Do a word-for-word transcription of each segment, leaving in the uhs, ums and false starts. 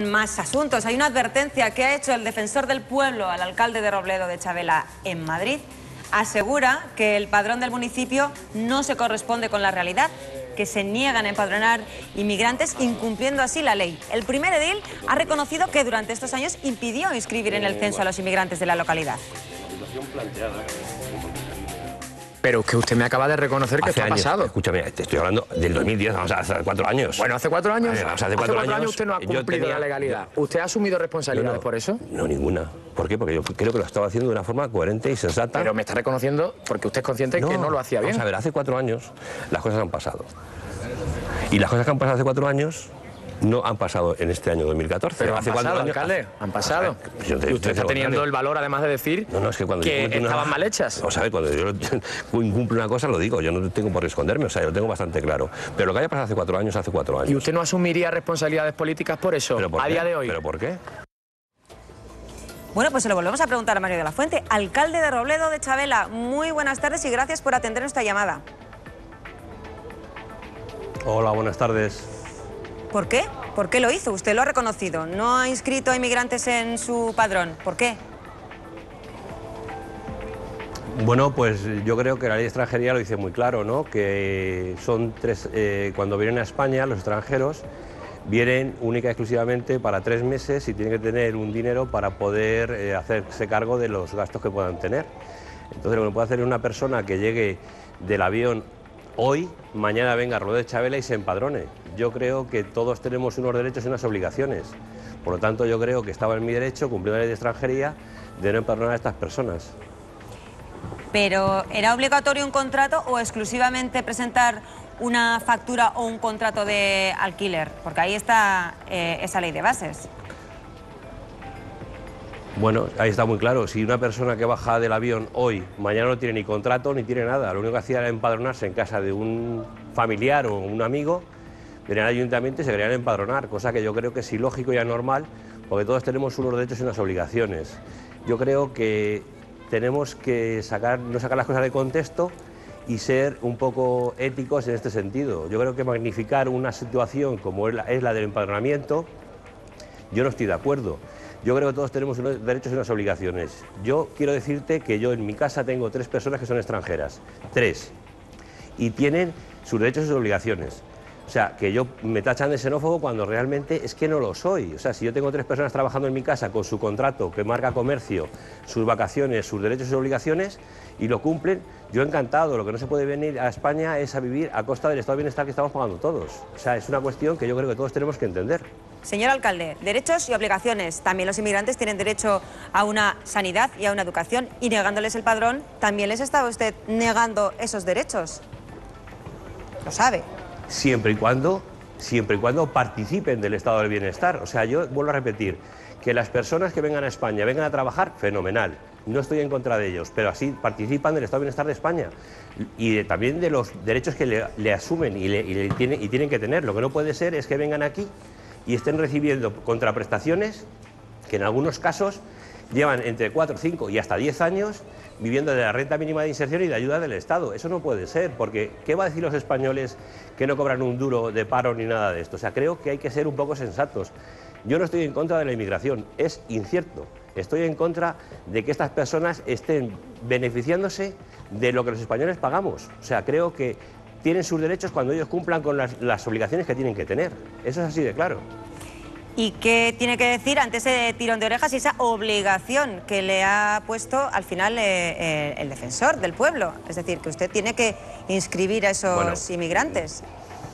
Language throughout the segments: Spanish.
Más asuntos. Hay una advertencia que ha hecho el defensor del pueblo al alcalde de Robledo de Chavela en Madrid. Asegura que el padrón del municipio no se corresponde con la realidad, que se niegan a empadronar inmigrantes, incumpliendo así la ley. El primer edil ha reconocido que durante estos años impidió inscribir en el censo a los inmigrantes de la localidad. Pero que usted me acaba de reconocer que esto ha pasado. Escúchame, te estoy hablando del dos mil diez, vamos a hace cuatro años. Bueno, hace cuatro años. Ver, o sea, hace, hace cuatro, cuatro años, años usted no ha cumplido tenía, la legalidad. Yo, ¿Usted ha asumido responsabilidades no, por eso? No, ninguna. ¿Por qué? Porque yo creo que lo estaba haciendo de una forma coherente y sensata. Pero me está reconociendo porque usted es consciente no, que no lo hacía bien. Vamos a ver, hace cuatro años las cosas han pasado. Y las cosas que han pasado hace cuatro años no han pasado en este año dos mil catorce. Pero hace han pasado, años, alcalde, han pasado. Pues yo te, y usted está teniendo el valor, además de decir no, no, es que, cuando que una, estaban mal hechas. O sea, cuando yo incumplo una cosa, lo digo. Yo no tengo por qué esconderme, o sea, yo lo tengo bastante claro. Pero lo que haya pasado hace cuatro años, hace cuatro años. ¿Y usted no asumiría responsabilidades políticas por eso, ¿Pero por a qué? día de hoy? ¿Pero por qué? Bueno, pues se lo volvemos a preguntar a Mario de la Fuente, alcalde de Robledo de Chavela. Muy buenas tardes y gracias por atender nuestra llamada. Hola, buenas tardes. ¿Por qué? ¿Por qué lo hizo? Usted lo ha reconocido. No ha inscrito a inmigrantes en su padrón. ¿Por qué? Bueno, pues yo creo que la ley de extranjería lo dice muy claro, ¿no? Que son tres, eh, cuando vienen a España los extranjeros vienen única y exclusivamente para tres meses y tienen que tener un dinero para poder eh, hacerse cargo de los gastos que puedan tener. Entonces lo que puede hacer una persona que llegue del avión hoy, mañana venga a Robledo de Chavela y se empadrone. Yo creo que todos tenemos unos derechos y unas obligaciones. Por lo tanto, yo creo que estaba en mi derecho, cumpliendo la ley de extranjería, de no empadronar a estas personas. ¿Pero era obligatorio un contrato o exclusivamente presentar una factura o un contrato de alquiler? Porque ahí está eh, esa ley de bases. Bueno, ahí está muy claro. Si una persona que baja del avión hoy, mañana no tiene ni contrato ni tiene nada, lo único que hacía era empadronarse en casa de un familiar o un amigo, venían al ayuntamiento y se querían empadronar, cosa que yo creo que es ilógico y anormal, porque todos tenemos unos derechos y unas obligaciones. Yo creo que tenemos que sacar, no sacar las cosas de contexto y ser un poco éticos en este sentido. Yo creo que magnificar una situación como es la, es la del empadronamiento, yo no estoy de acuerdo. Yo creo que todos tenemos unos derechos y unas obligaciones. Yo quiero decirte que yo en mi casa tengo tres personas que son extranjeras, tres, y tienen sus derechos y sus obligaciones. O sea, que yo me tachan de xenófobo cuando realmente es que no lo soy. O sea, si yo tengo tres personas trabajando en mi casa con su contrato que marca comercio, sus vacaciones, sus derechos y sus obligaciones, y lo cumplen, yo encantado. Lo que no se puede venir a España es a vivir a costa del estado de bienestar que estamos pagando todos. O sea, es una cuestión que yo creo que todos tenemos que entender. Señor alcalde, derechos y obligaciones. También los inmigrantes tienen derecho a una sanidad y a una educación, y negándoles el padrón, ¿también les está usted negando esos derechos? Lo sabe. Siempre y cuando, siempre y cuando participen del estado del bienestar. O sea, yo vuelvo a repetir, que las personas que vengan a España vengan a trabajar, fenomenal. No estoy en contra de ellos, pero así participan del estado del bienestar de España. Y de, también de los derechos que le, le asumen y, le, y, le tiene, y tienen que tener. Lo que no puede ser es que vengan aquí y estén recibiendo contraprestaciones que en algunos casos llevan entre cuatro, cinco y hasta diez años viviendo de la renta mínima de inserción y de ayuda del Estado. Eso no puede ser, porque ¿qué va a decir los españoles que no cobran un duro de paro ni nada de esto? O sea, creo que hay que ser un poco sensatos. Yo no estoy en contra de la inmigración, es incierto. Estoy en contra de que estas personas estén beneficiándose de lo que los españoles pagamos. O sea, creo que tienen sus derechos cuando ellos cumplan con las, las obligaciones que tienen que tener. Eso es así de claro. ¿Y qué tiene que decir ante ese tirón de orejas y esa obligación que le ha puesto al final eh, eh, el defensor del pueblo? Es decir, que usted tiene que inscribir a esos bueno, inmigrantes.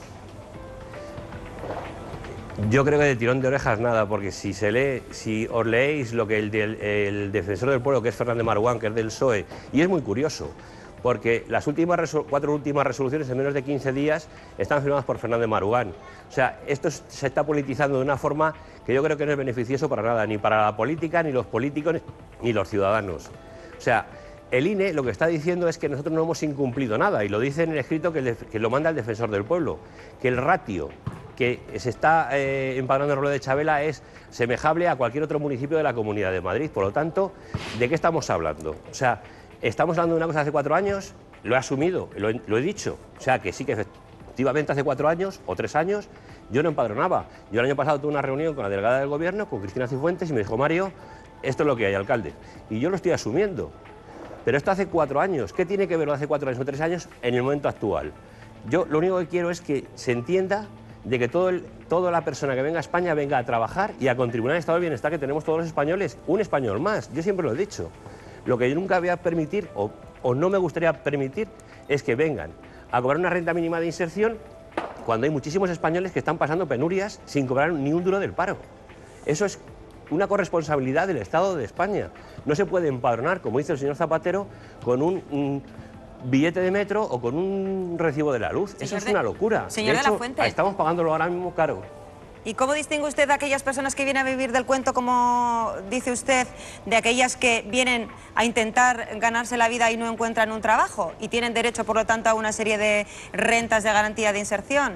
Yo creo que de tirón de orejas nada, porque si se lee, si os leéis lo que el, el, el defensor del pueblo, que es Fernández Maruán, que es del P S O E, y es muy curioso, porque las últimas cuatro últimas resoluciones en menos de quince días están firmadas por Fernández Maruán. O sea, esto se está politizando de una forma que yo creo que no es beneficioso para nada, ni para la política, ni los políticos, ni los ciudadanos. O sea, el I N E lo que está diciendo es que nosotros no hemos incumplido nada, y lo dice en el escrito que, le, que lo manda el defensor del pueblo, que el ratio que se está eh, empadronando en Robledo de Chavela es semejable a cualquier otro municipio de la Comunidad de Madrid. Por lo tanto, ¿de qué estamos hablando? O sea, estamos hablando de una cosa hace cuatro años, lo he asumido, lo he, lo he dicho. O sea, que sí que efectivamente hace cuatro años o tres años Yo no empadronaba. Yo el año pasado tuve una reunión con la delegada del Gobierno, con Cristina Cifuentes, y me dijo, Mario, esto es lo que hay, alcalde. Y yo lo estoy asumiendo. Pero esto hace cuatro años. ¿Qué tiene que ver lo de hace cuatro años o tres años en el momento actual? Yo lo único que quiero es que se entienda de que todo el, toda la persona que venga a España venga a trabajar y a contribuir al estado de bienestar que tenemos todos los españoles. Un español más, yo siempre lo he dicho. Lo que yo nunca voy a permitir, o, o no me gustaría permitir, es que vengan a cobrar una renta mínima de inserción cuando hay muchísimos españoles que están pasando penurias sin cobrar ni un duro del paro. Eso es una corresponsabilidad del Estado de España. No se puede empadronar, como dice el señor Zapatero, con un, un billete de metro o con un recibo de la luz. Señor Eso es de, una locura. Señor de, de hecho, la Fuente. Estamos pagándolo ahora mismo caro. ¿Y cómo distingue usted a aquellas personas que vienen a vivir del cuento, como dice usted, de aquellas que vienen a intentar ganarse la vida y no encuentran un trabajo y tienen derecho, por lo tanto, a una serie de rentas de garantía de inserción?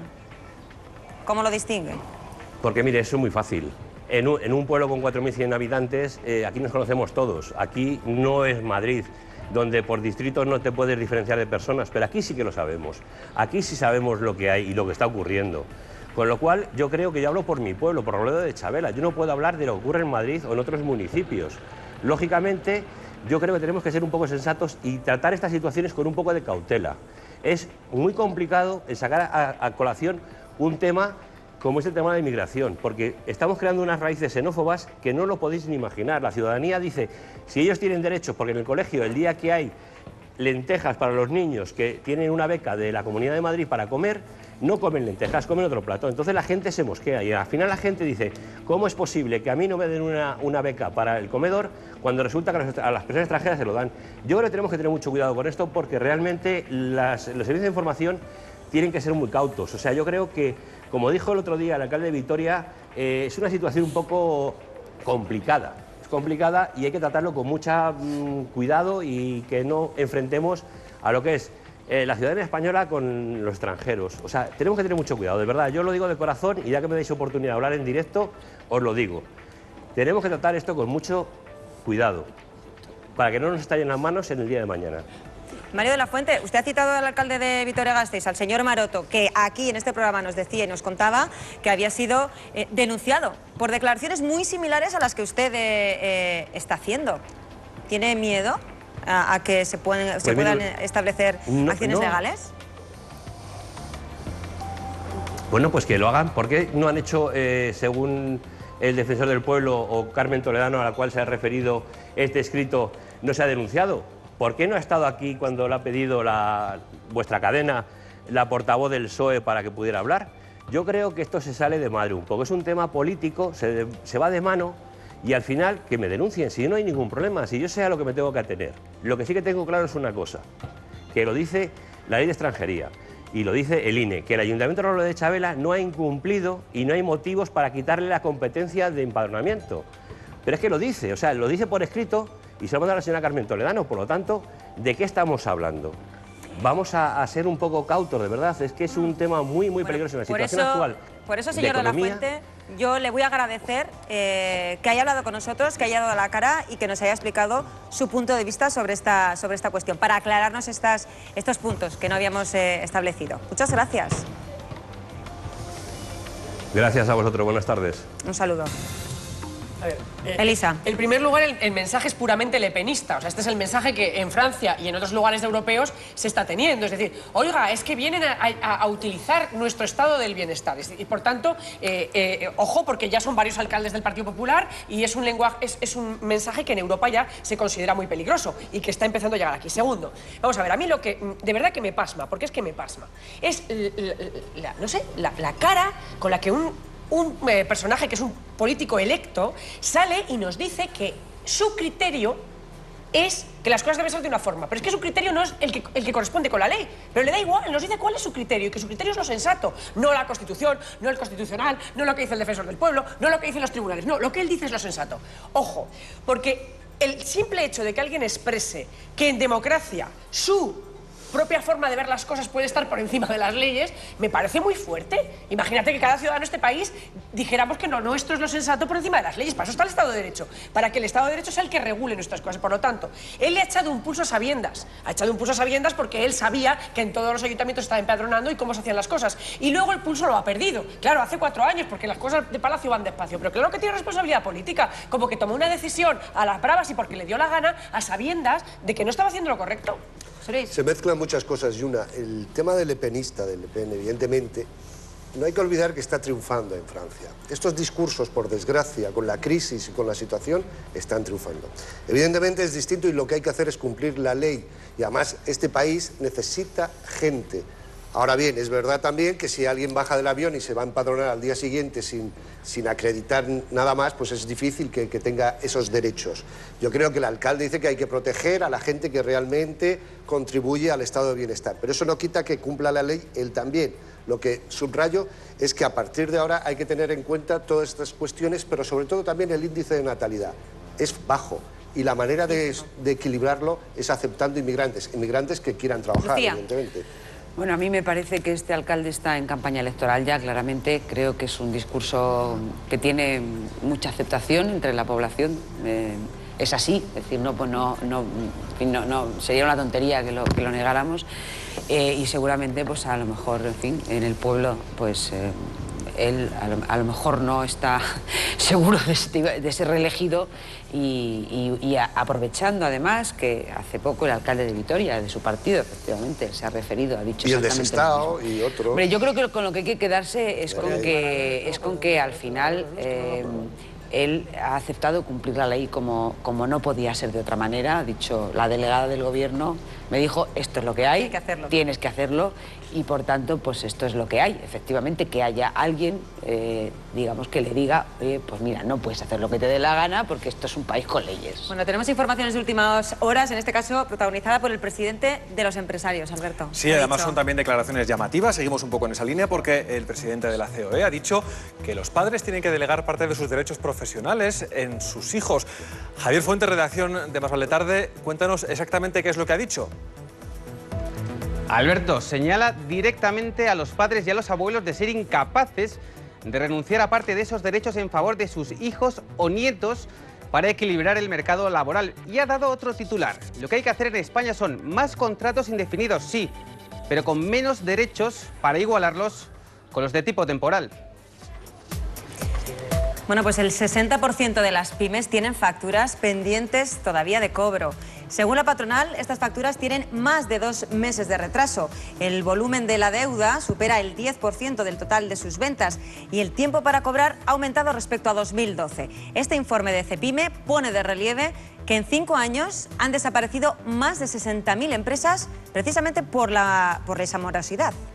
¿Cómo lo distingue? Porque, mire, eso es muy fácil. En un, en un pueblo con cuatro mil cien habitantes, eh, aquí nos conocemos todos. Aquí no es Madrid, donde por distritos no te puedes diferenciar de personas, pero aquí sí que lo sabemos. Aquí sí sabemos lo que hay y lo que está ocurriendo. Con lo cual, yo creo que yo hablo por mi pueblo, por Robledo de Chavela. Yo no puedo hablar de lo que ocurre en Madrid o en otros municipios. Lógicamente, yo creo que tenemos que ser un poco sensatos y tratar estas situaciones con un poco de cautela. Es muy complicado el sacar a, a colación un tema como es el tema de la inmigración, porque estamos creando unas raíces xenófobas que no lo podéis ni imaginar. La ciudadanía dice, si ellos tienen derechos, porque en el colegio, el día que hay lentejas para los niños que tienen una beca de la Comunidad de Madrid para comer, no comen lentejas, comen otro plato. Entonces la gente se mosquea y al final la gente dice, ¿cómo es posible que a mí no me den una, una beca para el comedor cuando resulta que a las personas extranjeras se lo dan? Yo creo que tenemos que tener mucho cuidado con esto porque realmente las, los servicios de información tienen que ser muy cautos. O sea, yo creo que, como dijo el otro día el alcalde de Vitoria, eh, es una situación un poco complicada. Es complicada y hay que tratarlo con mucho mmm, cuidado y que no enfrentemos a lo que es eh, la ciudadanía española con los extranjeros. O sea, tenemos que tener mucho cuidado, de verdad. Yo lo digo de corazón y ya que me dais oportunidad de hablar en directo, os lo digo. Tenemos que tratar esto con mucho cuidado para que no nos estallen las manos en el día de mañana. Mario de la Fuente, usted ha citado al alcalde de Vitoria-Gasteiz, al señor Maroto, que aquí en este programa nos decía y nos contaba que había sido eh, denunciado por declaraciones muy similares a las que usted eh, eh, está haciendo. ¿Tiene miedo a, a que se, pueden, pues se puedan mira, establecer no, acciones no. legales? Bueno, pues que lo hagan. ¿Por qué no han hecho, eh, según el defensor del pueblo o Carmen Toledano, a la cual se ha referido este escrito, no se ha denunciado? ¿Por qué no ha estado aquí cuando le ha pedido la, vuestra cadena, la portavoz del P S O E, para que pudiera hablar? Yo creo que esto se sale de madre un poco. Es un tema político, se, se va de mano y al final que me denuncien, si no hay ningún problema, si yo sé a lo que me tengo que atener. Lo que sí que tengo claro es una cosa, que lo dice la Ley de Extranjería y lo dice el I N E, que el Ayuntamiento de Robledo de Chavela no ha incumplido y no hay motivos para quitarle la competencia de empadronamiento. Pero es que lo dice, o sea, lo dice por escrito y se lo manda a la señora Carmen Toledano. Por lo tanto, ¿de qué estamos hablando? Vamos a, a ser un poco cautos, de verdad. Es que es un tema muy, muy bueno, peligroso en la situación eso, actual. Por eso, señor de, de la Fuente, yo le voy a agradecer eh, que haya hablado con nosotros, que haya dado la cara y que nos haya explicado su punto de vista sobre esta, sobre esta cuestión, para aclararnos estas, estos puntos que no habíamos eh, establecido. Muchas gracias. Gracias a vosotros. Buenas tardes. Un saludo. A ver, eh, Elisa. En primer lugar, el, el mensaje es puramente lepenista. O sea, este es el mensaje que en Francia y en otros lugares europeos se está teniendo. Es decir, oiga, es que vienen a, a, a utilizar nuestro estado del bienestar. Y por tanto, eh, eh, ojo, porque ya son varios alcaldes del Partido Popular y es un lenguaje, es, es un mensaje que en Europa ya se considera muy peligroso y que está empezando a llegar aquí. Segundo, vamos a ver, a mí lo que de verdad que me pasma, porque es que me pasma, es la, la, no sé, la, la cara con la que un un eh, personaje que es un político electo sale y nos dice que su criterio es que las cosas deben ser de una forma, pero es que su criterio no es el que, el que corresponde con la ley, pero le da igual, nos dice cuál es su criterio y que su criterio es lo sensato, no la Constitución, no el Constitucional, no lo que dice el defensor del pueblo, no lo que dicen los tribunales, no, lo que él dice es lo sensato. Ojo, porque el simple hecho de que alguien exprese que en democracia su propia forma de ver las cosas puede estar por encima de las leyes, me parece muy fuerte. Imagínate que cada ciudadano de este país dijéramos que lo nuestro es lo sensato por encima de las leyes. Para eso está el Estado de Derecho, para que el Estado de Derecho sea el que regule nuestras cosas. Por lo tanto, él le ha echado un pulso a sabiendas. Ha echado un pulso a sabiendas porque él sabía que en todos los ayuntamientos estaba empadronando y cómo se hacían las cosas. Y luego el pulso lo ha perdido. Claro, hace cuatro años, porque las cosas de Palacio van despacio. Pero claro que tiene responsabilidad política, como que tomó una decisión a las bravas y porque le dio la gana, a sabiendas de que no estaba haciendo lo correcto. Se mezclan muchas cosas, Yuna. El tema del lepenista, del Le Pen, evidentemente, no hay que olvidar que está triunfando en Francia. Estos discursos, por desgracia, con la crisis y con la situación, están triunfando. Evidentemente es distinto y lo que hay que hacer es cumplir la ley. Y además, este país necesita gente. Ahora bien, es verdad también que si alguien baja del avión y se va a empadronar al día siguiente sin, sin acreditar nada más, pues es difícil que, que tenga esos derechos. Yo creo que el alcalde dice que hay que proteger a la gente que realmente contribuye al estado de bienestar. Pero eso no quita que cumpla la ley él también. Lo que subrayo es que a partir de ahora hay que tener en cuenta todas estas cuestiones, pero sobre todo también el índice de natalidad. Es bajo. Y la manera de, de equilibrarlo es aceptando inmigrantes, inmigrantes que quieran trabajar, Lucía. evidentemente. Bueno, a mí me parece que este alcalde está en campaña electoral ya, claramente. Creo que es un discurso que tiene mucha aceptación entre la población. Eh, es así, es decir, no, pues no, no, no, no sería una tontería que lo, que lo negáramos. Eh, y seguramente, pues a lo mejor, en fin, en el pueblo, pues eh, él a lo, a lo mejor no está seguro de, este, de ser reelegido y, y, y a, aprovechando además que hace poco el alcalde de Vitoria, de su partido, efectivamente, se ha referido, ha dicho y el de exactamente Sestao lo mismo. y otro. Hombre, yo creo que con lo que hay que quedarse es con que, es con que al final eh, él ha aceptado cumplir la ley como, como no podía ser de otra manera. Ha dicho, la delegada del gobierno me dijo, esto es lo que hay, Hay que hacerlo. tienes que hacerlo, y por tanto, pues esto es lo que hay. Efectivamente, que haya alguien, eh, digamos, que le diga, oye, pues mira, no puedes hacer lo que te dé la gana porque esto es un país con leyes. Bueno, tenemos informaciones de últimas horas, en este caso protagonizada por el presidente de los empresarios, Alberto. Sí, además son también declaraciones llamativas. Seguimos un poco en esa línea porque el presidente de la C O E ha dicho que los padres tienen que delegar parte de sus derechos profesionales en sus hijos. Javier Fuentes, redacción de Más Vale Tarde, cuéntanos exactamente qué es lo que ha dicho. Alberto señala directamente a los padres y a los abuelos de ser incapaces de renunciar a parte de esos derechos en favor de sus hijos o nietos para equilibrar el mercado laboral. Y ha dado otro titular. Lo que hay que hacer en España son más contratos indefinidos, sí, pero con menos derechos para igualarlos con los de tipo temporal. Bueno, pues el sesenta por ciento de las pymes tienen facturas pendientes todavía de cobro. Según la patronal, estas facturas tienen más de dos meses de retraso. El volumen de la deuda supera el diez por ciento del total de sus ventas y el tiempo para cobrar ha aumentado respecto a dos mil doce. Este informe de Cepyme pone de relieve que en cinco años han desaparecido más de sesenta mil empresas precisamente por, la, por esa morosidad.